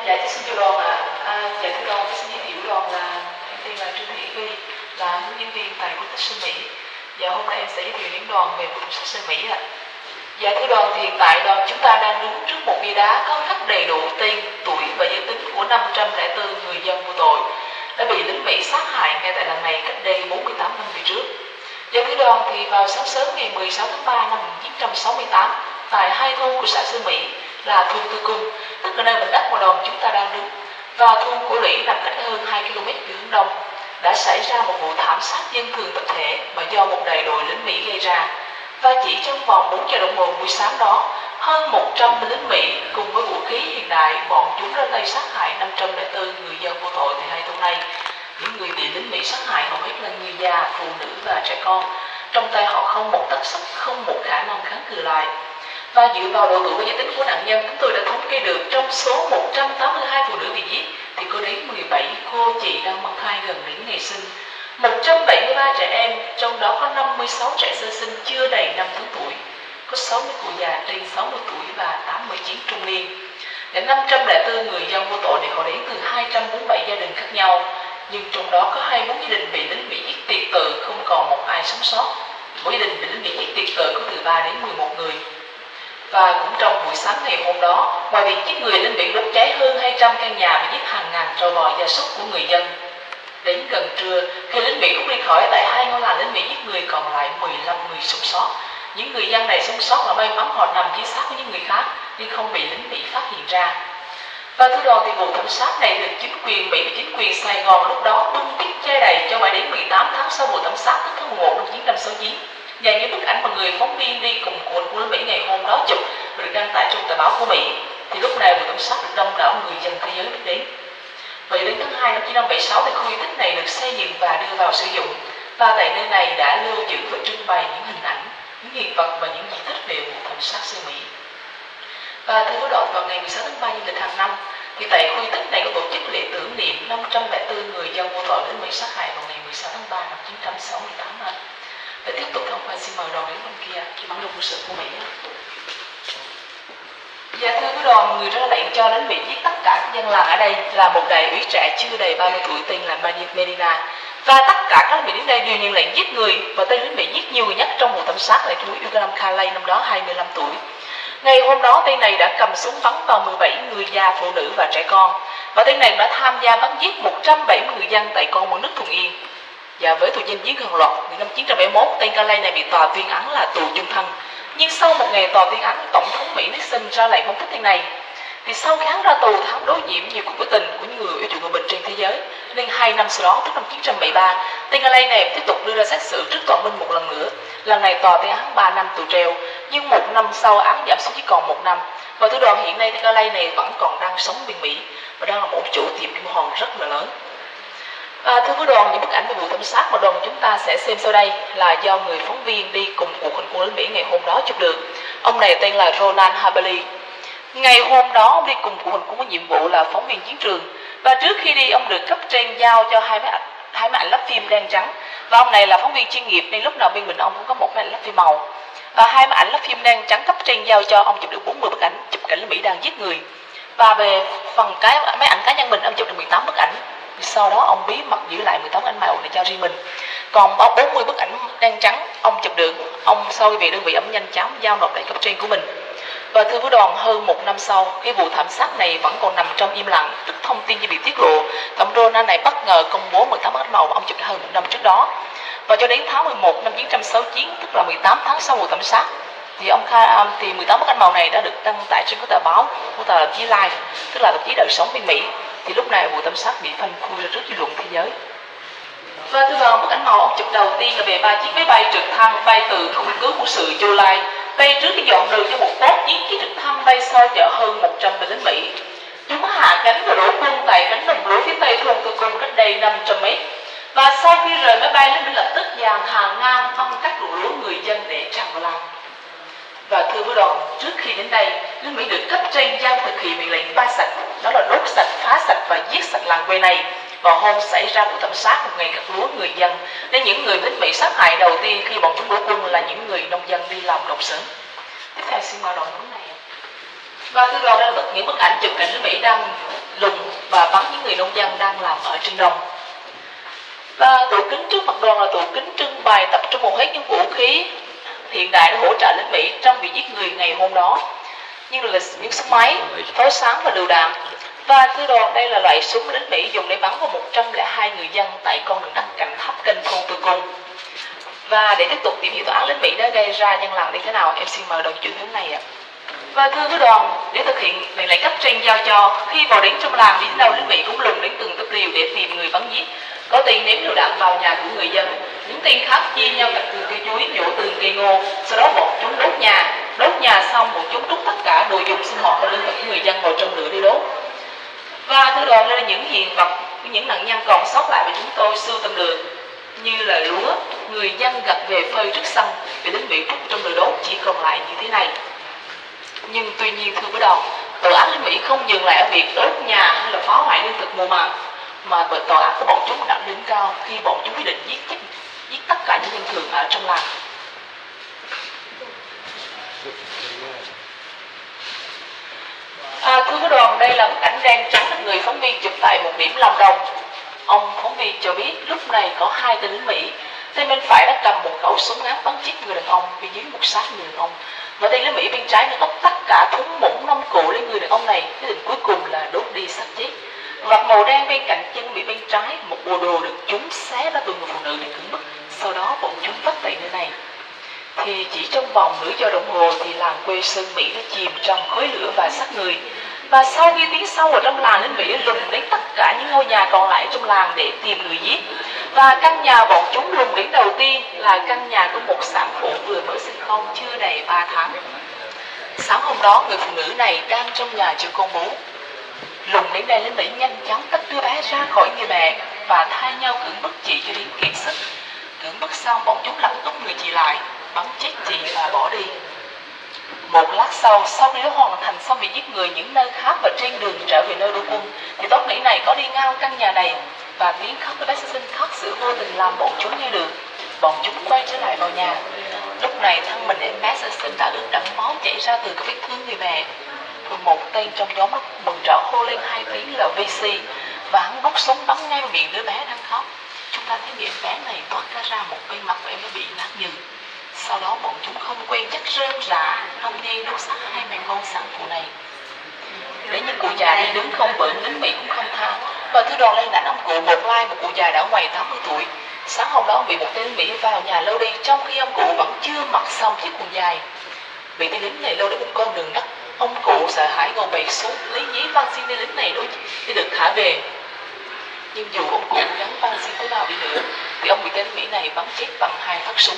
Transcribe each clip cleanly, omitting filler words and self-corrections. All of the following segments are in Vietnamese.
Dạ thưa xin chào đoàn ạ. Dạ thưa đoàn, tôi xin giới thiệu đoàn là em tên là Trương Thị Huy, là hướng dẫn viên tại Cuốn sách Sơn Mỹ. Dạ hôm nay em sẽ giới thiệu đến đoàn về Cuốn sách Sơn Mỹ ạ. Dạ thưa đoàn, thì hiện tại đoàn chúng ta đang đứng trước một bia đá có khắc đầy đủ tên, tuổi và giới tính của 504 người dân vô tội đã bị lính Mỹ sát hại ngay tại lần này cách đây 48 năm về trước. Dạ thưa đoàn, thì vào sáng sớm ngày 16 tháng 3 năm 1968 tại hai thôn của xã Sơn Mỹ là thôn Tư Cung, tức là nơi mảnh đất mà đoàn chúng ta đang đứng, và thôn Cổ Lũy nằm cách hơn 2 km về hướng đông, đã xảy ra một vụ thảm sát dân thường tập thể mà do một đại đội lính Mỹ gây ra. Và chỉ trong vòng 4 giờ đồng hồ buổi sáng đó, hơn 100 lính Mỹ cùng với vũ khí hiện đại, bọn chúng ra tay sát hại 504 người dân vô tội tại hai thôn này. Những người bị lính Mỹ sát hại hầu hết là người già, phụ nữ và trẻ con. Trong tay họ không một tấc sắt, không một khả năng kháng cự lại. Và dựa vào độ tuổi và giới tính của nạn nhân, chúng tôi đã thống kê được trong số 182 phụ nữ bị giết thì có đến 17 cô chị đang mang thai gần đến ngày sinh, 173 trẻ em, trong đó có 56 trẻ sơ sinh chưa đầy 5 tháng tuổi, có 60 cụ già trên 60 tuổi và 89 trung niên. Để 504 người dân vô tội thì họ đến từ 247 gia đình khác nhau, nhưng trong đó có 24 gia đình bị lính Mỹ giết tuyệt tự, không còn một ai sống sót. Mỗi gia đình bị lính Mỹ giết tuyệt tự có từ 3 đến 11 người. Và cũng trong buổi sáng ngày hôm đó, ngoài việc giết người, lính Mỹ đốt cháy hơn 200 căn nhà và giết hàng ngàn trâu bò gia súc của người dân. Đến gần trưa, khi lính Mỹ rút đi khỏi tại hai ngôi làng lính Mỹ giết người, còn lại 15 người sống sót. Những người dân này sống sót là may mắn họ nằm dưới xác của những người khác nhưng không bị lính Mỹ phát hiện ra. Và thưa đoàn, thì vụ thảm sát này được chính quyền Mỹ và chính quyền Sài Gòn lúc đó bưng bít che đậy cho mãi đến 18 tháng sau vụ thảm sát, tức tháng 1 năm 1969. Và những bức ảnh mà người phóng viên đi cùng quân của lính Mỹ ngày hôm đó chụp được đăng tải trong tờ báo của Mỹ, thì lúc này vụ thảm sát được đông đảo người dân thế giới biết đến. Vậy đến tháng 2 năm 1976 thì khu di tích này được xây dựng và đưa vào sử dụng, và tại nơi này đã lưu giữ và trưng bày những hình ảnh, những hiện vật và những di tích về vụ thảm sát Sơn Mỹ. Và thưa quý đoàn, vào ngày 16 tháng 3 dương lịch hàng năm thì tại khu di tích này có tổ chức lễ tưởng niệm 504 người dân vô tội lính Mỹ sát hại vào ngày 16 tháng 3 năm 1968 năm. Để tiếp tục thông qua, xin mời đoàn đến bên kia bản đồ quân sự của Mỹ. Dạ thưa quý đoàn, người ra lệnh cho lính Mỹ giết tất cả các dân làng ở đây là một đại úy trẻ chưa đầy 30 tuổi tên là Medina. Và tất cả các lính Mỹ đến đây đều nhận lệnh giết người, và tên lính Mỹ giết nhiều người nhất trong vụ thảm sát là chú William Carlay, năm đó 25 tuổi. Ngày hôm đó, tên này đã cầm súng bắn vào 17 người già, phụ nữ và trẻ con, và tên này đã tham gia bắn giết 170 người dân tại con mương nước Thuận Yên. Và với tội danh giết hàng loạt, năm 1971, tên Carlay này bị tòa tuyên án là tù chung thân. Nhưng sau một ngày tòa tuyên án, Tổng thống Mỹ Nixon ra lệnh phóng thích tên này. Thì sau khi hắn ra tù, hắn đối diện nhiều cuộc biểu tình của những người yêu chuộng hòa bình trên thế giới. Nên 2 năm sau đó, tức năm 1973, tên Carlay này tiếp tục đưa ra xét xử trước tòa minh một lần nữa. Lần này tòa tuyên án 3 năm tù treo, nhưng 1 năm sau án giảm xuống chỉ còn 1 năm. Và thưa đoàn, hiện nay tên Carlay này vẫn còn đang sống bên Mỹ và đang là một chủ tiệm kim hoàn rất là lớn. Thưa quý đoàn, những bức ảnh về vụ thảm sát mà đoàn chúng ta sẽ xem sau đây là do người phóng viên đi cùng cuộc hành quân lính Mỹ ngày hôm đó chụp được. Ông này tên là Ronald Haberly. Ngày hôm đó ông đi cùng cuộc hành quân có nhiệm vụ là phóng viên chiến trường, và trước khi đi ông được cấp trên giao cho hai máy ảnh lắp phim đen trắng, và ông này là phóng viên chuyên nghiệp nên lúc nào bên mình ông cũng có một máy ảnh lắp phim màu. Và hai máy ảnh lắp phim đen trắng cấp trên giao cho ông chụp được 40 bức ảnh chụp cảnh lính Mỹ đang giết người, và về phần cái máy ảnh cá nhân mình ông chụp được 18 bức ảnh. Sau đó ông bí mật giữ lại 18 ảnh màu để cho riêng mình. Còn 40 bức ảnh đen trắng ông chụp được, ông sau khi về đơn vị ông nhanh chóng giao nộp lại cấp trên của mình. Và thưa quý đoàn, hơn 1 năm sau, cái vụ thảm sát này vẫn còn nằm trong im lặng, tức thông tin chỉ bị tiết lộ. Tổng Ronald này bất ngờ công bố 18 bức ảnh màu mà ông chụp hơn 1 năm trước đó. Và cho đến tháng 11 năm 1969, tức là 18 tháng sau vụ thảm sát, thì ông thì 18 bức ảnh màu này đã được đăng tải trên các tờ báo, của tờ tạp chí Life, tức là tạp chí đời sống bên Mỹ. Thì lúc này vụ thảm sát bị phanh phui ra trước dư luận thế giới. Và thưa đoàn, bức ảnh màu ông chụp đầu tiên là về 3 chiếc máy bay trực thăng bay từ khu nghiên cứu quân sự July, bay trước cái dọn đường cho một tốt chiếc trực thăng bay sau chở hơn 100 lính Mỹ. Chúng hạ cánh và đổ quân tại cánh đồng lúa phía tây thôn Tư Cung cách đây 500 mét. Và sau khi rời máy bay, lính Mỹ lập tức dàn hàng ngang phân cắt ruộng lúa người dân để tràn vào làng. Và thưa quý đoàn, trước khi đến đây, lính Mỹ được cấp trên giao thực hiện mệnh lệnh ba sạch, đó là đốt sạch, phá sạch và giết sạch làng quê này. Vào hôm xảy ra vụ thảm sát một ngày gặt lúa người dân, nên những người lính Mỹ sát hại đầu tiên khi bọn chúng đổ quân là những người nông dân đi làm đồng xưởng. Tiếp theo xin mời đoàn hướng này. Và thưa đoàn, đây là những bức ảnh chụp cảnh lính Mỹ đang người nông dân đang làm ở trên đồng. Và tủ kính trước mặt đoàn là tủ kính trưng bày tập trung hầu hết những vũ khí hiện đại để hỗ trợ lính Mỹ trong việc giết người ngày hôm đó, như là những súng máy, pháo sáng và lựu đạn. Và thưa đoàn, đây là loại súng lính Mỹ dùng để bắn vào 102 người dân tại con đường đất cạnh tháp kênh Thôn Tư Cung. Và để tiếp tục tìm hiểu tòa án lính Mỹ đã gây ra nhân làng như thế nào, em xin mời đoàn trưởng hướng này ạ. Và thưa quý đoàn, để thực hiện mệnh lệnh cấp trên giao cho, khi vào đến trong làng, đi đến đâu lính Mỹ cũng lùng đến từng túp liều để tìm người bắn giết. Có tên ném lựu đạn vào nhà của người dân, những tên khác chia nhau cắt từng cây chuối, nhổ từng cây ngô, sau đó bọn chúng đốt nhà. Đốt nhà xong, bọn chúng trút tất cả đồ dùng sinh hoạt và lương thực của người dân vào trong lửa để đốt. Và thưa đoàn, đây là những hiện vật, những nạn nhân còn sót lại mà chúng tôi sưu tầm được, như là lúa, người dân gặt về phơi trước sân, vì lính Mỹ trút trong lửa đốt chỉ còn lại như thế này. Nhưng tuy nhiên thưa quý đoàn, tội ác lính Mỹ không dừng lại ở việc đốt nhà hay là phá hoại lương thực mùa màng, mà tội ác của bọn chúng đã lên cao khi bọn chúng quyết định giết tất cả những dân thường ở trong làng. Thưa quý đoàn, đây là bức ảnh đen trắng được người phóng viên chụp tại một điểm Lâm Đồng. Ông phóng viên cho biết lúc này có hai tên lính Mỹ, tên bên phải đã cầm một khẩu súng ngắn bắn chết người đàn ông bên dưới một xác người đàn ông, và tên lính Mỹ bên trái đã bóc tất cả thúng mũng nông cụ lên người đàn ông này, quyết định cuối cùng là đốt đi xác chết. Vật màu đen bên cạnh chân Mỹ bên trái, một bộ đồ được chúng xé ra từ người phụ nữ để cưỡng bức, sau đó bọn chúng vất tại nơi này. Thì chỉ trong vòng nửa giờ đồng hồ thì làng quê Sơn Mỹ đã chìm trong khói lửa và xác người. Và sau khi tiến sâu vào trong làng, lính Mỹ đã lùng đến tất cả những ngôi nhà còn lại trong làng để tìm người giết. Và căn nhà bọn chúng lùng đến đầu tiên là căn nhà của một sản phụ vừa mới sinh con chưa đầy 3 tháng. Sáng hôm đó, người phụ nữ này đang trong nhà chịu con bú. Lùng đến đây, lính Mỹ nhanh chóng tách đứa bé ra khỏi người mẹ và thay nhau cưỡng bức chị cho đến kiệt sức. Cưỡng bức xong, bọn chúng lật úp người chị lại, bắn chết chị và bỏ đi. Một lát sau khi đã hoàn thành xong việc giết người những nơi khác và trên đường trở về nơi đô quân, thì tóc Mỹ này có đi ngang căn nhà này, và tiếng khóc của bé sơ sinh khóc sự vô tình làm bọn chúng nghe được. Bọn chúng quay trở lại vào nhà. Lúc này thân mình em bé sơ sinh đã ướt đẫm máu chảy ra từ cái vết thương người mẹ. Rồi một tên trong nhóm lúc mừng rỡ hô lên 2 tiếng là VC, và hắn rút súng bắn ngay vào miệng đứa bé đang khóc. Chúng ta thấy miệng bé này toát ra một bên mặt của em nó bị nát nhừ. Sau đó bọn chúng không quen chắc rơm rạ, không đi đốt xác hai mẹ con sản phụ này. Để những cụ già đi đứng không vững, lính Mỹ cũng không tha. Và thứ đoàn lên đánh ông cụ một lai, một cụ già đã ngoài 80 tuổi. Sáng hôm đó bị một tên lính Mỹ vào nhà lôi đi, trong khi ông cụ vẫn chưa mặc xong chiếc quần dài. Bị tên lính này lôi đến một con đường đất, ông cụ sợ hãi ngồi bệt xuống, lấy giấy van xin tên lính này để được thả về. Nhưng dù ông cụ gắn van xin thế nào đi nữa, thì ông bị tên Mỹ này bắn chết bằng 2 phát súng.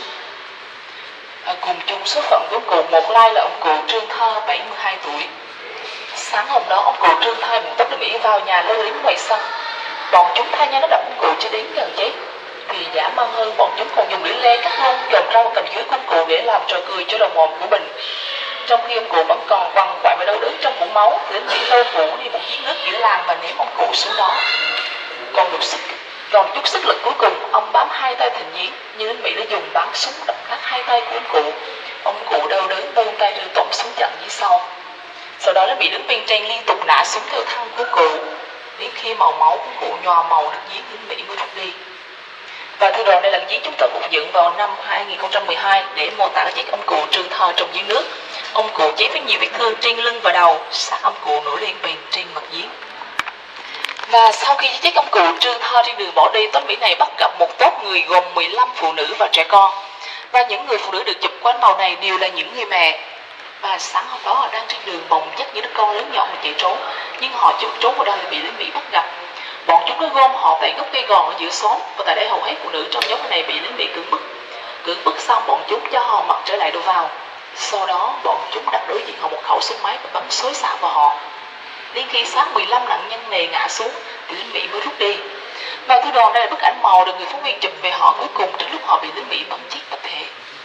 Cùng chung số phận của ông cụ một lai là ông cụ Trương Thơ 72 tuổi. Sáng hôm đó, ông cụ Trương Thơ một tóc Mỹ vào nhà lôi lính ngoài sân. Bọn chúng thay nhau nó đập ông cụ cho đến gần chết. Thì dã man hơn, bọn chúng còn dùng lưỡi lê cắt lông dòng rau cầm dưới của ông cụ để làm trò cười cho đồng mồm của mình. Trong khi ông cụ vẫn còn quằn quại và đau đớn trong vũng máu, thì lính Mỹ lôi cụ đi một giếng nước giữa làng và ném ông cụ xuống đó. Còn chút sức lực cuối cùng, ông bám 2 tay thành giếng, nhưng lính Mỹ đã dùng bắn súng đập nát 2 tay của ông cụ. Ông cụ đau đớn vươn tay đưa tổn xuống chặn dưới sau. Sau đó lính Mỹ đứng bên trên liên tục nã súng theo thân của cụ, đến khi màu máu của cụ nhòa màu được giếng, lính Mỹ mới rút đi. Và thưa đoàn, đây là giếng chúng tôi phục dựng vào năm 2012 để mô tả chiếc ông cụ Trương Thơ trong giếng nước. Ông cụ chết với nhiều vết thương trên lưng và đầu, xác ông cụ nổi lên bền trên mặt giếng. Và sau khi giết ông cụ Trương Thơ trên đường bỏ đi, toán Mỹ này bắt gặp một tốp người gồm 15 phụ nữ và trẻ con. Và những người phụ nữ được chụp quanh màu này đều là những người mẹ. Và sáng hôm đó họ đang trên đường bồng dắt những đứa con lớn nhỏ mà chạy trốn, nhưng họ trốn vào đâu thì bị lính Mỹ bắt gặp. Bọn chúng đã gom họ tại gốc cây gòn ở giữa xóm, và tại đây hầu hết phụ nữ trong nhóm này bị lính Mỹ cưỡng bức. Cưỡng bức xong, bọn chúng cho họ mặc trở lại đồ vào. Sau đó bọn chúng đặt đối diện họ một khẩu súng máy và bắn xối xả vào họ. Đến khi xác 15 nạn nhân này ngã xuống thì lính Mỹ mới rút đi. Và thưa đoàn, đây là bức ảnh màu được người phóng viên chụp về họ cuối cùng trước lúc họ bị lính Mỹ bắn chết tập thể.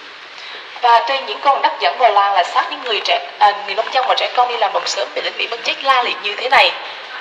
Và trên những con đất dẫn vào làng là xác những người nông dân và trẻ con đi làm đồng sớm bị lính Mỹ bắn chết la liệt như thế này.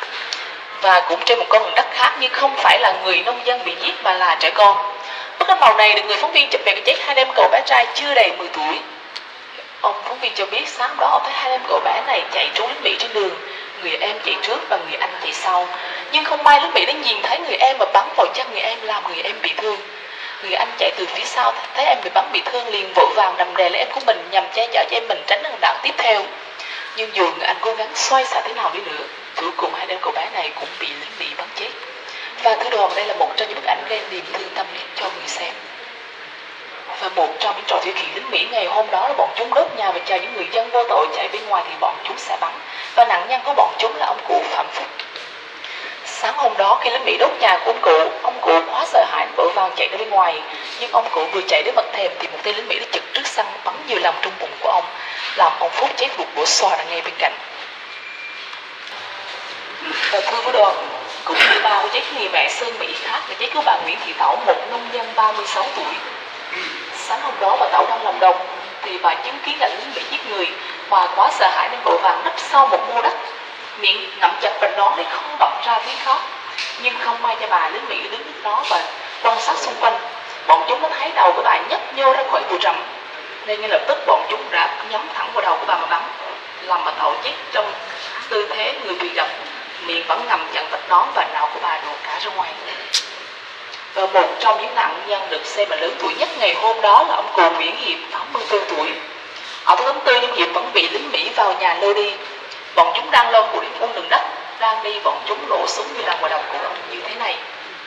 Và cũng trên một con đường đất khác, nhưng không phải là người nông dân bị giết mà là trẻ con. Bức ảnh màu này được người phóng viên chụp về cái chết 2 em cậu bé trai chưa đầy 10 tuổi. Ông phóng viên cho biết sáng đó ông thấy 2 em cậu bé này chạy trốn lính Mỹ trên đường. Người em chạy trước và người anh chạy sau. Nhưng không may lính Mỹ đã nhìn thấy người em và bắn vào chân người em, làm người em bị thương. Người anh chạy từ phía sau thấy em bị bắn bị thương liền vội vàng nằm đè lên em của mình nhằm che chở cho em mình tránh đạn tiếp theo. Nhưng dù người anh cố gắng xoay xả thế nào đi nữa, cuối cùng hai đứa cậu bé này cũng bị lính Mỹ bắn chết. Và thứ đoàn đây là một trong những bức ảnh gây niềm thương tâm nhất cho người xem. Và một trong những trò tiêu khiển lính Mỹ ngày hôm đó là bọn chúng đốt nhà và chờ những người dân vô tội chạy bên ngoài thì bọn chúng sẽ bắn. Và nạn nhân của bọn chúng là ông cụ Phạm Phúc. Sáng hôm đó khi lính Mỹ đốt nhà của ông cụ quá sợ hãi vội vàng chạy ra bên ngoài. Nhưng ông cụ vừa chạy đến bậc thềm thì một tên lính Mỹ đã chực trước xăng bắn nhiều lần trong bụng của ông, làm ông Phúc chết gục bổ xòa ra ngay bên cạnh. Và thưa với đoàn, cũng như bao chết người mẹ Sơn Mỹ khác là chết của bà Nguyễn Thị Tảo, một nông dân 36 tuổi. Sáng hôm đó bà Tảo đang làm đồng thì bà chứng kiến cảnh lính Mỹ giết người. Bà quá sợ hãi nên vội vàng nấp sau một mô đất, miệng ngậm chặt vào đó để không bật ra tiếng khóc. Nhưng không may cho bà, lính Mỹ đứng trước đó và quan sát xung quanh. Bọn chúng đã thấy đầu của bà nhấp nhô ra khỏi bụi rậm, nên ngay lập tức bọn chúng đã nhắm thẳng vào đầu của bà mà bắn, làm bà Tảo chết trong tư thế người bị đập, miệng vẫn ngầm chặn vết nón và não của bà đổ cả ra ngoài. Và một trong những nạn nhân được xem là lớn tuổi nhất ngày hôm đó là ông cụ Nguyễn Hiệp, 84 tuổi. Ở tháng 4 nhưng Hiệp vẫn bị lính Mỹ vào nhà lôi đi. Bọn chúng đang lo cụ đến quân đường đất, đang đi bọn chúng nổ súng như là ngoài đồng của ông như thế này.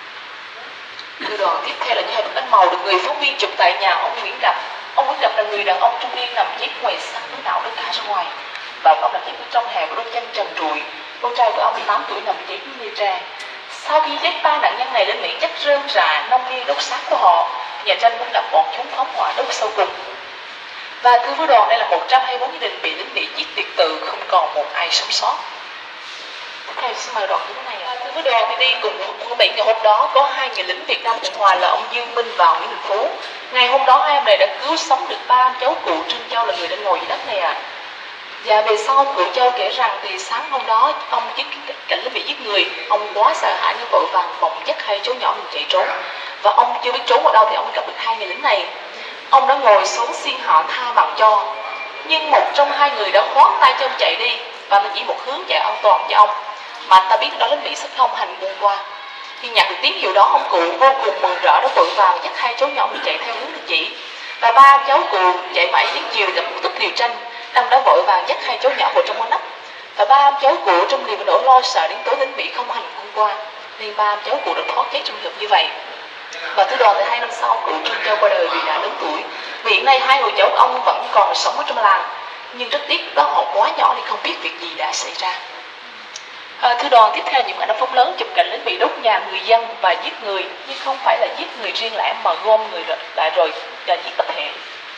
Thưa đoàn, tiếp theo là những hình ảnh màu được người phóng viên chụp tại nhà ông Nguyễn Đập. Ông Nguyễn Đập là người đàn ông trung niên nằm chết ngoài sân với não đứt cả ra ngoài. Và ông nằm chết trong hẻm với đôi chân trần trụi. Con trai của ông 8 tuổi nằm chết như tre. Sau khi giết ba nạn nhân này, lính Mỹ chất rơm rạ nông viên đốt xác của họ. Nhà tranh cũng đặt bọn chúng phóng hỏa đốt sau cùng. Và thưa với đoàn, đây là 124 gia đình bị lính Mỹ giết tuyệt tự, không còn một ai sống sót. Tiếp theo xin mời đoàn như thế này. Thưa với đoàn, thì đi cùng quân Mỹ ngày hôm đó có hai người lính Việt Nam Cộng Hòa là ông Dương Minh và Nguyễn Đình Phú. Ngày hôm đó hai ông này đã cứu sống được ba cháu cụ Trương Châu là người đang ngồi dưới đất này à. Và về sau cụ Châu kể rằng thì sáng hôm đó ông chứng kiến cảnh lính Mỹ giết người, ông quá sợ hãi nên vội vàng bồng dắt hai cháu nhỏ mình chạy trốn. Và ông chưa biết trốn vào đâu thì ông gặp được hai người lính này. Ông đã ngồi xuống xin họ tha mạng cho, nhưng một trong hai người đã khoác tay cho ông chạy đi và nó chỉ một hướng chạy an toàn cho ông, mà anh ta biết đó lính Mỹ sẽ không hành quân qua. Khi nhận được tín hiệu đó, ông cụ vô cùng mừng rỡ, đã vội vàng dắt hai cháu nhỏ mình chạy theo hướng được chỉ. Và ba cháu cụ chạy mãi đến chiều gặp một túp liều tranh, ông đã vội vàng dắt hai cháu nhỏ vào trong con nắp. Và ba cháu cụ trong niềm nỗi lo sợ đến tối lính Mỹ không hành quân qua, nên ba cháu cụ đã thoát chết trong trường như vậy. Và thứ đoàn thì 2 năm sau cụ Trương Châu qua đời vì đã lớn tuổi. Hiện nay hai người cháu ông vẫn còn sống ở trong làng, nhưng rất tiếc đó họ quá nhỏ nên không biết việc gì đã xảy ra. Thứ đoàn tiếp theo những ảnh phóng lớn chụp cảnh lính Mỹ đốt nhà người dân và giết người, nhưng không phải là giết người riêng lẻ mà gom người lại rồi và giết tập thể.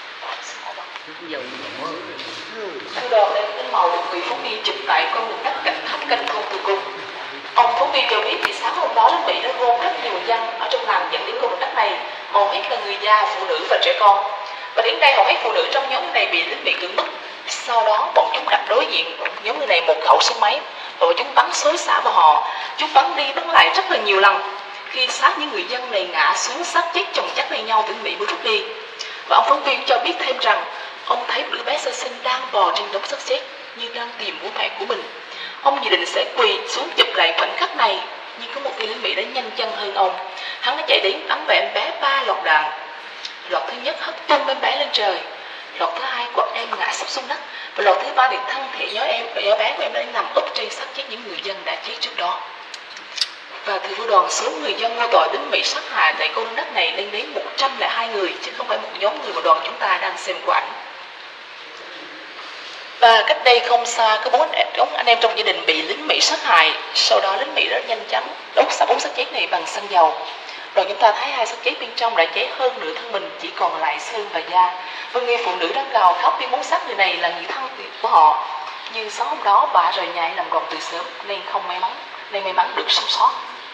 Thứ đoàn đây là màu được người phóng viên chụp tại con đường đất cạnh tháp canh thôn Từ Cung. Ông phóng viên cho biết thì sáng hôm đó lính Mỹ đã gom rất nhiều dân ở trong làng dẫn đến con đường đất này, hầu hết là người già, phụ nữ và trẻ con. Và đến đây hầu hết phụ nữ trong nhóm này bị lính Mỹ cưỡng bức. Sau đó bọn chúng đặt đối diện nhóm người này một khẩu súng máy và chúng bắn xối xả vào họ. Chúng bắn đi bắn lại rất là nhiều lần. Khi xác những người dân này ngã xuống xác chết chồng chất lên nhau, lính Mỹ mới rút đi. Và ông phóng viên cho biết thêm rằng ông thấy đứa bé sơ sinh đang bò trên đống xác chết như đang tìm bố mẹ của mình. Ông dự định sẽ quỳ xuống chụp lại khoảnh khắc này, nhưng có một tên lính Mỹ đã nhanh chân hơn ông. Hắn đã chạy đến bắn vào em bé 3 loạt đạn. Loạt thứ nhất hất tung em bé lên trời, loạt thứ hai quật em ngã sấp xuống đất, và loạt thứ ba thì thân thể nhỏ bé của em đã nằm úp trên xác chết những người dân đã chết trước đó. Và thưa với đoàn, số người dân vô tội lính Mỹ sát hại tại con đất này lên đến 102 người, chứ không phải một nhóm người mà đoàn chúng ta đang xem qua ảnh. Và cách đây không xa có 4 anh em trong gia đình bị lính Mỹ sát hại. Sau đó lính Mỹ rất nhanh chóng đốt xác 4 xác chết này bằng xăng dầu. Rồi chúng ta thấy 2 xác chết bên trong đã cháy hơn nửa thân mình, chỉ còn lại xương và da. Và người phụ nữ đang gào khóc vì muốn xác người này là người thân của họ. Nhưng sáng hôm đó bà rời nhà nằm gồng từ sớm nên không may mắn được sống sót.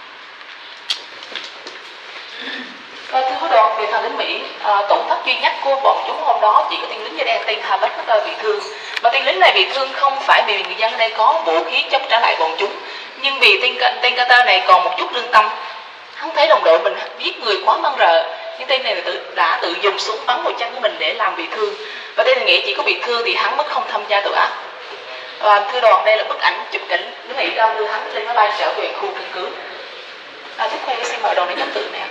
Thưa quý đoàn, về thằng lính Mỹ, tổn thất duy nhất của bọn chúng hôm đó chỉ có tên lính da đen tên Havard bị thương. Mà tên lính này bị thương không phải vì người dân ở đây có vũ khí chống trả lại bọn chúng, nhưng vì tên Carter này còn một chút lương tâm. Hắn thấy đồng đội mình giết người quá man rợ, nhưng tên này đã tự dùng súng bắn vào chân của mình để làm bị thương. Và tên này nghĩ chỉ có bị thương thì hắn mới không tham gia tội ác. Thưa đoàn, đây là bức ảnh chụp cảnh lính Mỹ đang đưa hắn lên máy bay trở về khu căn cứ. xin mời đoàn đến nhóm tượng này.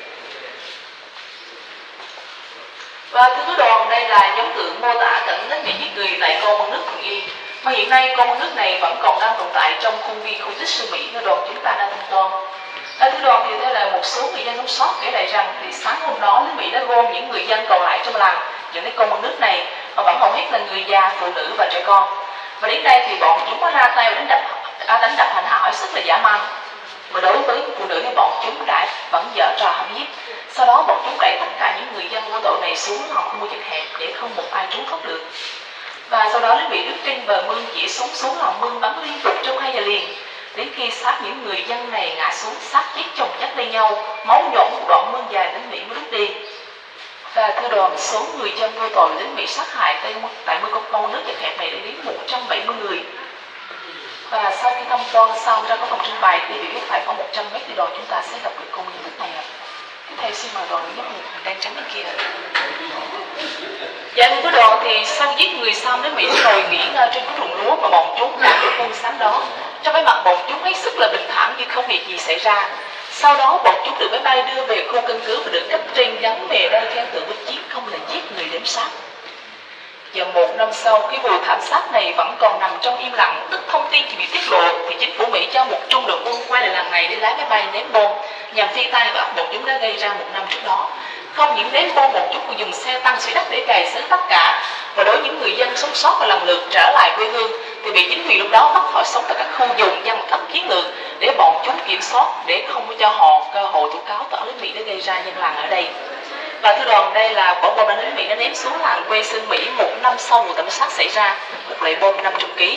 Và thưa quý đoàn, đây là nhóm tượng mô tả cảnh đến bị giết người tại con mương nước Thuận Yên. Mà hiện nay con mương nước này vẫn còn đang tồn tại trong khuôn viên khu di tích Sơn Mỹ nơi đoàn chúng ta đang tham quan. Thưa đoàn, thì theo là một số người dân sống sót kể lại rằng thì sáng hôm đó lính Mỹ đã gom những người dân còn lại trong làng dẫn đến con mương nước này, mà vẫn hầu hết là người già, phụ nữ và trẻ con. Và đến đây thì bọn chúng có ra tay đánh đập hành hạ hết sức là dã man. Và đối với phụ nữ thì bọn chúng đã vẫn dở trò hãm hiếp. Sau đó bọn chúng đẩy tất cả những người dân vô tội này xuống lòng mương chật hẹp để không một ai trốn thoát được. Và sau đó lính Mỹ đứng trên bờ mương chỉ xuống lòng mương bắn liên tục trong 2 giờ liền, đến khi xác những người dân này ngã xuống, xác chết chồng chất lên nhau, máu nhổn một đoạn mương dài lính Mỹ mới rút đi. Và thưa đoàn, số người dân vô tội lính Mỹ sát hại tại mương con nước chật hẹp này đến 170 người. Và sau khi tham quan xong ra có phòng trưng bày thì bị phải khoảng 100 mét thì đoàn chúng ta sẽ gặp được con di tích này. Tiếp theo xin mời đoàn giúp một hành đang trắng bên kia. Dạ thưa đoàn, thì sau giết người xong đến Mỹ rồi nghỉ ngơi trên cái ruộng lúa mà bọn chúng làm cái buôn sáng đó. Trong cái mặt bọn chúng hết sức là bình thản như không việc gì xảy ra. Sau đó bọn chúng được máy bay đưa về khu căn cứ và được cấp trên gắn về đây khen thưởng với chiến không là giết người đếm xác. Giờ 1 năm sau, cái vụ thảm sát này vẫn còn nằm trong im lặng, tức thông tin chỉ bị tiết lộ thì chính phủ Mỹ cho một trung đội quân quay lại làng này để lái máy bay ném bom nhằm phi tay vào bọn chúng đã gây ra 1 năm trước đó. Không những ném bom, bọn chúng còn dùng xe tăng xe đất để cày xới tất cả. Và đối với những người dân sống sót và lần lượt trở lại quê hương thì bị chính quyền lúc đó bắt họ sống tại các khu vùng dân ấp chiến lược để bọn chúng kiểm soát, để không cho họ cơ hội tố cáo tỏ lính Mỹ đã gây ra dân làng ở đây. Và thưa đoàn, đây là quả bom đã lính Mỹ đã ném xuống làng quê Sơn Mỹ 1 năm sau vụ thảm sát xảy ra, một loại bom 500 kg.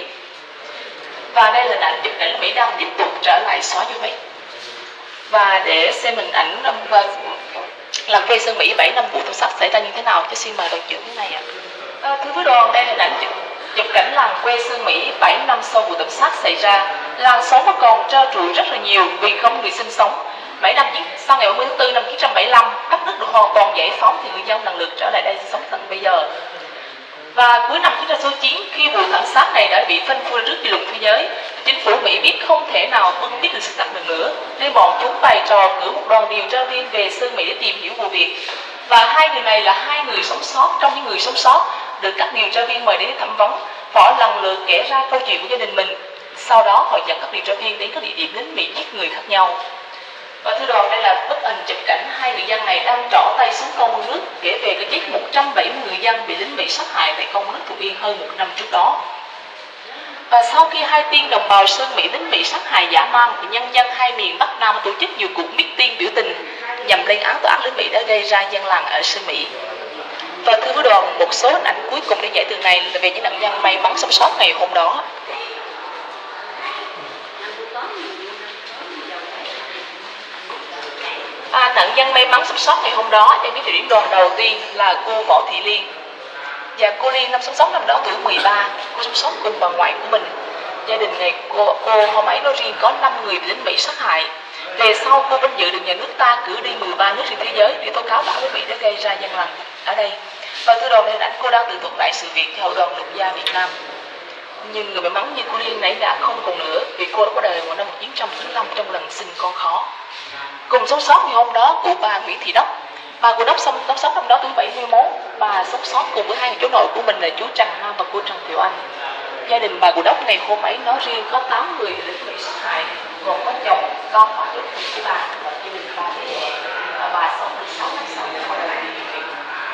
Và đây là hình ảnh chụp cảnh Mỹ đang tiếp tục trở lại xóa dấu vết. Và để xem hình ảnh làng quê Sơn Mỹ 7 năm vụ thảm sát xảy ra như thế nào, cho xin mời đoàn trưởng cái này ạ. Thưa quý đoàn, đây là hình ảnh chụp cảnh làng quê Sơn Mỹ 7 năm sau vụ thảm sát xảy ra. Làng xóm nó còn trơ trụi rất là nhiều vì không người sinh sống. 7 năm sau ngày 30 tháng 4 năm 1975, đất nước được hoàn toàn giải phóng thì người dân lần lượt trở lại đây sinh sống tận bây giờ. Và cuối năm 1969, khi vụ thảm sát này đã bị phanh phui trước dư luận thế giới, chính phủ Mỹ biết không thể nào bưng biết được sự thật được nữa, nên bọn chúng bày trò cử một đoàn điều tra viên về Sơn Mỹ để tìm hiểu vụ việc. Và hai người này là hai người sống sót trong những người sống sót được các điều tra viên mời đến thẩm vấn. Họ lần lượt kể ra câu chuyện của gia đình mình. Sau đó họ dẫn các điều tra viên đến các địa điểm lính Mỹ giết người khác nhau. Và thưa đoàn, đây là bức ảnh chụp cảnh hai người dân này đang trỏ tay xuống con mương nước kể về cái chết 170 người dân bị lính Mỹ sát hại tại con mương nước Thuận Yên hơn 1 năm trước đó. Và sau khi hai tiên đồng bào Sơn Mỹ lính Mỹ sát hại dã man thì nhân dân hai miền Bắc Nam tổ chức nhiều cuộc meeting biểu tình nhằm lên án tội ác lính Mỹ đã gây ra dân làng ở Sơn Mỹ. Và thưa quý đoàn, một số hình ảnh cuối cùng để giải từ này là về những nạn nhân may mắn sống sót ngày hôm đó. Nạn nhân may mắn sống sót ngày hôm đó, em biết địa điểm đoàn đầu tiên là cô Võ Thị Liên. Và cô Liên năm sống sót năm đó tuổi 13, cô sống sót cùng bà ngoại của mình. Gia đình này cô hôm ấy nói riêng có 5 người bị lính Mỹ sát hại. Về sau cô vinh dự được nhà nước ta cử đi 13 nước trên thế giới để tố cáo bạo lính Mỹ đã gây ra dân làng ở đây. Và thưa đoàn, đây là ảnh cô đang tự thuật lại sự việc cho Hội đoàn Lục gia Việt Nam. Nhưng người may mắn như cô Liên nãy đã không còn nữa vì cô đã qua đời vào năm 1995 trong lần sinh con khó. Cùng sống sót ngày hôm đó cụ bà Nguyễn Thị Đốc. Bà của Đốc sống sót năm đó tuổi 71. Bà sống sót cùng với hai người chú nội của mình là chú Trần Nam và cô Trần Thiệu Anh. Gia đình bà của Đốc ngày hôm ấy nói riêng có 8 người lính Mỹ sát hại, gồm có chồng, con và chú của bà và gia đình bà thế hệ. Và bà sống 16 năm sau qua đời vì bệnh viện.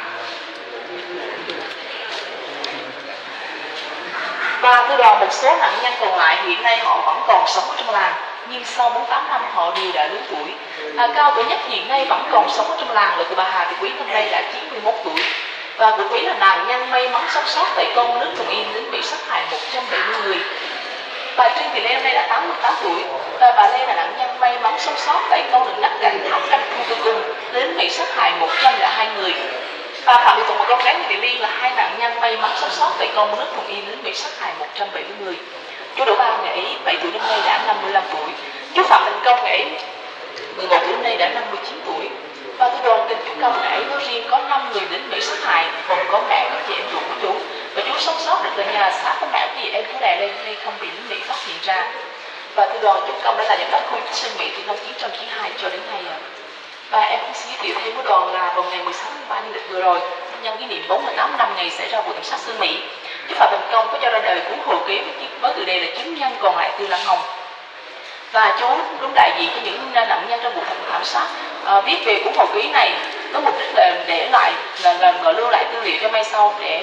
Và thưa đoàn, một số nạn nhân còn lại hiện nay họ vẫn còn sống ở trong làng, nhưng sau 48 năm họ đều đã lớn tuổi. Cao tuổi nhất hiện nay vẫn còn sống ở trong làng là của bà Hà Thị Quý, năm nay đã 91 tuổi. Và cụ Quý là nạn nhân may mắn sống sót tại con nước Thuận Yên lính Mỹ sát hại 170 người. Bà Trương Thị Lê năm nay đã 88 tuổi. Và bà Lê là nạn nhân may mắn sống sót tại con đường đất cạnh tháp canh khu tư cung lính Mỹ sát hại 102 người. Và Phạm Thị Tùng và con gái Thị Liên là hai nạn nhân may mắn sống sót tại con nước Thuận Yên lính Mỹ sát hại 170 người. Chú Đỗ Ba ngày ấy 7 tuổi năm nay đã 55 tuổi. Chú Phạm Thành Công ngày ấy 11 tuổi năm nay đã 59 tuổi. Và thưa đoàn, tình chú Công ngày ấy nói riêng có 5 người lính Mỹ sát hại, gồm có mẹ và chị em ruột của chú. Và chú sống sót được ở nhà xã có mẹ của chị em chú đè lên nên không bị lính Mỹ phát hiện ra. Và thưa đoàn, chúng công đã là giám đốc khu sinh Mỹ từ năm 1992 cho đến nay ạ. Và em cũng xin giới thiệu thêm với đoàn là vào ngày 16 tháng 3 dương lịch vừa rồi, nhân kỷ niệm 48 năm ngày xảy ra vụ thảm sát Sơn Mỹ, chú Phạm Đình Công có cho ra đời cuốn hồi ký với tựa đề là Chứng nhân còn lại Tư Lãng Hồng. Và chú cũng đại diện cho những nạn nhân trong vụ thảm sát. Viết về cuốn hồi ký này có mục đích là để lại là lưu lại tư liệu cho mai sau để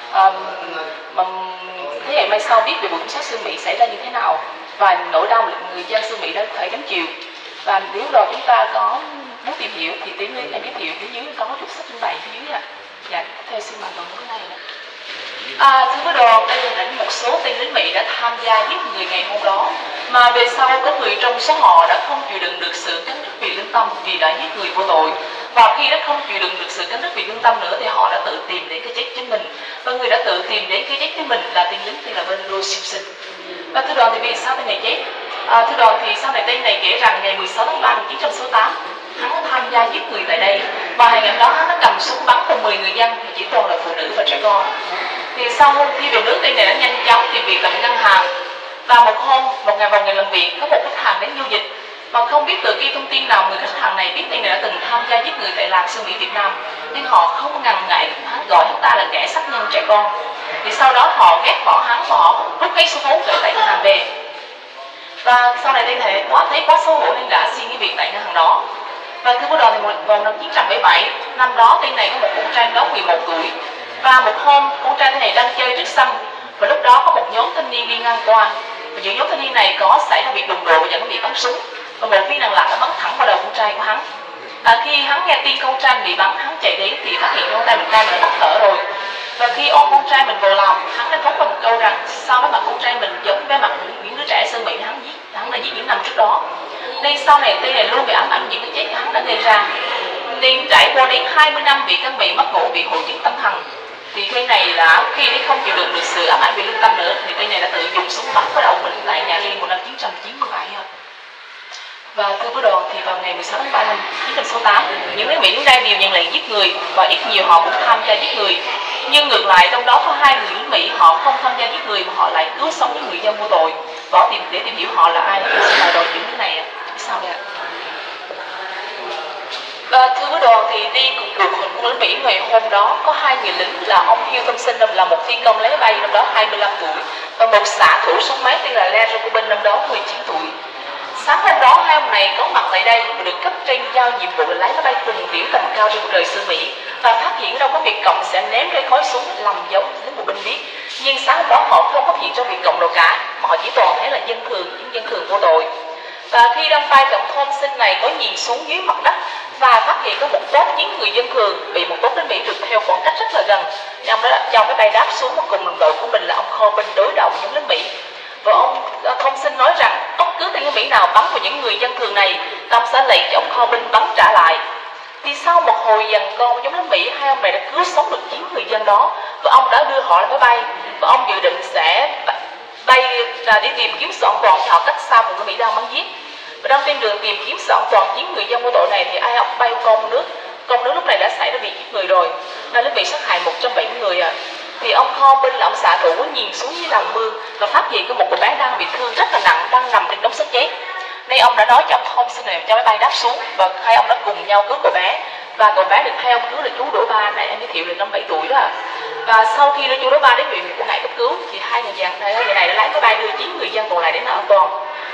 thế hệ mai sau biết về vụ thảm sát Sơn Mỹ xảy ra như thế nào và nỗi đau người dân Sơn Mỹ đã phải gánh chịu. Và nếu rồi chúng ta có muốn tìm hiểu thì tiến lên em giới thiệu phía dưới có trục sách trưng bày phía dưới ạ. Dạ, theo xin mời đoàn hướng này ạ. Thưa quý đoàn, đây là hình ảnh một số tên lính Mỹ đã tham gia giết người ngày hôm đó, mà về sau có người trong số họ đã không chịu đựng được sự cắn rứt vì lương tâm vì đã giết người vô tội. Và khi đã không chịu đựng được sự cắn rứt vì lương tâm nữa thì họ đã tự tìm đến cái chết chính mình. Và người đã tự tìm đến cái chết chính mình là tên lính tên là Benro Simpson. Và thưa đoàn, thì vì sao tên này chết? Thưa đoàn, thì sau này tên này kể rằng ngày 16 tháng 3 năm 1968 hắn tham gia giết người tại đây, và hình ảnh đó hắn đã cầm súng bắn cùng 10 người dân thì chỉ toàn là phụ nữ và trẻ con. Thì sau khi về nước, tên này đã nhanh chóng tìm việc tại ngân hàng. Và một hôm, một ngày vào ngày làm việc, có một khách hàng đến giao dịch mà không biết từ khi thông tin nào người khách hàng này biết tên này đã từng tham gia giết người tại làng Sơn Mỹ Việt Nam, nhưng họ không ngần ngại gọi hắn ta là kẻ sát nhân trẻ con. Thì sau đó họ ghét bỏ hắn và họ rút hết số vốn gửi tại ngân hàng về. Và sau này tên này thấy quá xấu hổ nên đã xin nghỉ việc tại ngân hàng đó. Và thưa quý đoàn, thì vào năm 1977, năm đó tên này có một con trai đó 11 tuổi. Và một hôm, con trai tên này đang chơi trước sân, và lúc đó có một nhóm thanh niên đi ngang qua. Và những nhóm thanh niên này có xảy ra việc đụng độ và dẫn bị bắn súng. Và một viên đạn lạc đã bắn thẳng vào đầu con trai của hắn. Khi hắn nghe tin con trai bị bắn, hắn chạy đến thì phát hiện con trai mình đã tắt thở rồi. Và khi ôm con trai mình vào lòng, hắn đã thốt ra một câu rằng sao với mặt con trai mình giống với mặt những đứa trẻ Sơn Mỹ hắn đã giết những năm trước đó. Nên sau này tên này luôn bị ám ảnh những cái chết hắn đã gây ra. Nên trải qua đến 20 năm bị căn bệnh mất ngủ, bị hội chứng tâm thần, thì tên này đã khi không chịu đựng được sự ám ảnh về lương tâm nữa thì tên này đã tự dùng súng bắn vào đầu mình tại nhà riêng vào năm 1997. Và thưa quý đoàn, thì vào ngày 16 tháng 3 năm 1968, những lính Mỹ đến đây đều nhận lệnh giết người và ít nhiều họ cũng tham gia giết người. Nhưng ngược lại, trong đó có 2 người lính Mỹ họ không tham gia giết người mà họ lại cứu sống những người dân vô tội. Và để tìm hiểu họ là ai, tôi xin mời đoàn trưởng cái này ạ. Sao đây ạ? Và thưa quý đoàn, thì đi cuộc của lính Mỹ ngày hôm đó có 2 người lính là ông Hugh Thompson là một phi công lái máy bay năm đó 25 tuổi và một xạ thủ súng máy tên là Larry Rubin năm đó 19 tuổi. Sáng hôm đó, hai ông này có mặt tại đây và được cấp trên giao nhiệm vụ là lái máy bay cùng tiểu tầm cao trên bầu trời Sơn Mỹ và phát hiện đâu có Việt Cộng sẽ ném cái khói súng làm giống lính bộ binh biết. Nhưng sáng hôm đó họ không phát hiện cho Việt Cộng đâu cả, mà họ chỉ toàn thấy là dân thường, những dân thường vô tội. Và khi đăng tay cộng Thompson này có nhìn xuống dưới mặt đất và phát hiện có một tốp những người dân thường bị một tốp lính Mỹ rượt theo khoảng cách rất là gần. Nên ông đã cho máy bay đáp xuống và cùng đồng đội của mình là ông Corbin đối đầu với những lính Mỹ. Và ông Thompson nói rằng bất cứ tên lính Mỹ nào bắn vào những người dân thường này, ông sẽ lệnh cho ông Corbin bắn trả lại. Thì sau một hồi giằng co với nhóm lính Mỹ, hai ông này đã cứu sống được 9 người dân đó và ông đã đưa họ lên máy bay và ông dự định sẽ bay ra để tìm kiếm sự an toàn cho họ cách xa vùng lính Mỹ đang bắn giết. Và đang trên đường tìm kiếm sự an toàn 9 người dân vô tội này thì ai ông bay con nước lúc này đã xảy ra việc giết người rồi, nên lính Mỹ sát hại 170 người à. Thì ông Corbin là ông xạ thủ nhìn xuống dưới làn mương và phát hiện có một cô bé đang bị thương rất là nặng đang nằm trên đống xác chết. Nên ông đã nói cho ông Thompson này cho máy bay đáp xuống và hai ông đã cùng nhau cứu cô bé. Và cô bé được hai ông cứu là chú Đỗ Ba này, em giới thiệu là 57 tuổi đó. Và sau khi đưa chú Đỗ Ba đến bệnh viện của ngài cấp cứu thì hai người này đã lái máy bay đưa 9 người dân còn lại đến nơi an toàn.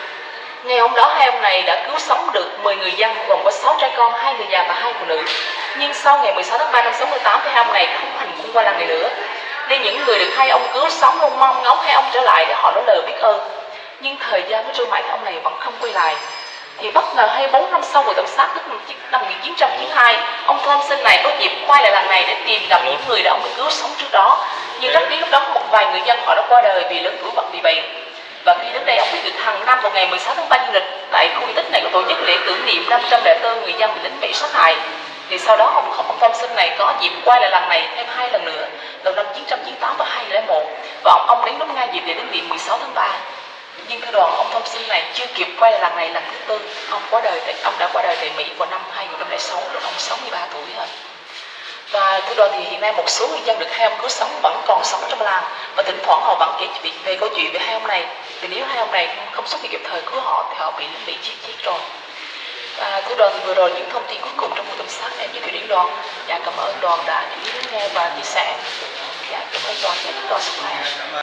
Ngày hôm đó hai ông này đã cứu sống được 10 người dân gồm có 6 trẻ con, 2 người già và 2 phụ nữ. Nhưng sau ngày 16 tháng 3 năm 68 thì hai ông này không hành cung qua lần này nữa. Nên những người được hai ông cứu sống luôn mong ngóng hai ông trở lại để họ nói lời biết ơn. Nhưng thời gian mới trôi mãi ông này vẫn không quay lại. Thì bất ngờ 24 năm sau vụ thảm sát năm 1992, ông Thompson này có dịp quay lại lần này để tìm gặp những người đã ông cứu sống trước đó. Nhưng rất tiếc lúc đó có một vài người dân họ đã qua đời vì lớn tuổi hoặc bị bệnh. Và khi đến đây ông biết được hàng năm vào ngày 16 tháng 3 dương lịch tại khu di tích này có tổ chức lễ tưởng niệm 504 người dân bị lính Mỹ sát hại. Thì sau đó ông Thompson này có dịp quay lại lần này thêm 2 lần nữa, đầu năm 1998 và 2001, và ông đến đúng ngay dịp để tưởng niệm 16 tháng 3. Nhưng thưa đoàn, ông Thompson này chưa kịp quay lại lần này lần thứ tư, ông đã qua đời tại Mỹ vào năm 2006 lúc ông 63 tuổi rồi. Và cứ đoàn thì hiện nay một số người dân được hai ông cứu sống vẫn còn sống trong làng, và thỉnh thoảng họ vẫn kể về câu chuyện về hai ông này. Vì nếu hai ông này không xuất hiện kịp thời cứu họ thì họ bị giết rồi. Và cứ đoàn thì vừa rồi những thông tin cuối cùng trong buổi tầm soát em giới thiệu đến đoàn. Dạ, cảm ơn đoàn đã chú ý lắng nghe và chia sẻ. Dạ, cảm ơn đoàn và chúc đoàn sức khỏe.